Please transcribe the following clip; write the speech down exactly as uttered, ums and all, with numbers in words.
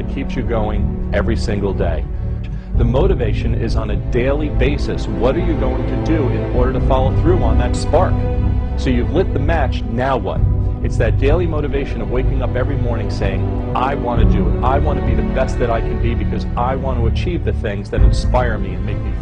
that keeps you going every single day. The motivation is on a daily basis. What are you going to do in order to follow through on that spark? So you've lit the match, now what? It's that daily motivation of waking up every morning saying, I want to do it. I want to be the best that I can be because I want to achieve the things that inspire me and make me